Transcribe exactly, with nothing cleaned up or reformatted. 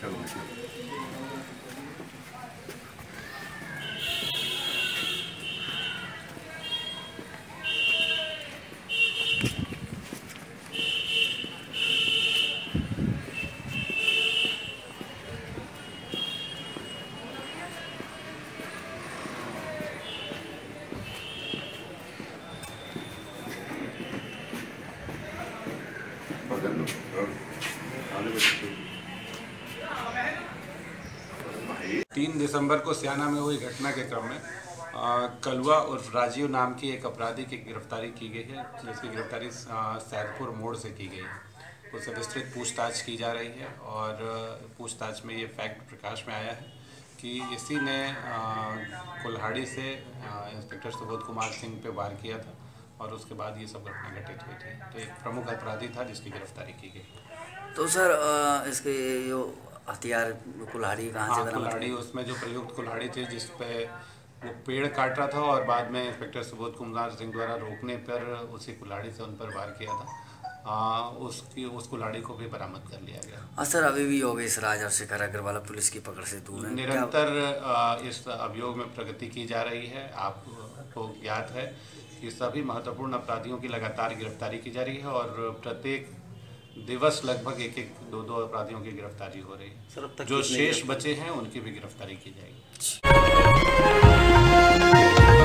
तीन दिसंबर को स्याना में हुई घटना के क्रम में आ, कलवा और राजीव नाम की एक अपराधी की गिरफ्तारी की गई है, जिसकी गिरफ्तारी सैदपुर मोड़ से की गई है। उससे विस्तृत पूछताछ की जा रही है और पूछताछ में ये फैक्ट प्रकाश में आया है कि इसी ने आ, कुल्हाड़ी से इंस्पेक्टर सुबोध कुमार सिंह पे वार किया था और उसके बाद ये सब घटना घटित हुई थी। तो एक प्रमुख अपराधी था जिसकी गिरफ्तारी की गई। तो सर इसके जो हथियार कुल्हाड़ी कहाँ से बना? कुल्हाड़ी, उसमें जो प्रयुक्त कुल्हाड़ी थी जिस पे वो पेड़ काट रहा था और बाद में इंस्पेक्टर सुबोध कुमार सिंह द्वारा रोकने पर उसी कुल्हाड़ी से उन पर वार किया था, आ, उसकी उस कुल्हाड़ी को भी बरामद कर लिया गया। हाँ सर, अभी भी योगेश राज और शिखर अग्रवाल पुलिस की पकड़ से दूर है। निरंतर आ, इस अभियोग में प्रगति की जा रही है। आपको ज्ञात है कि सभी महत्वपूर्ण अपराधियों की लगातार गिरफ्तारी की जा रही है और प्रत्येक दिवस लगभग एक एक दो दो अपराधियों की गिरफ्तारी हो रही है। जो शेष बचे हैं उनकी भी गिरफ्तारी की जाएगी।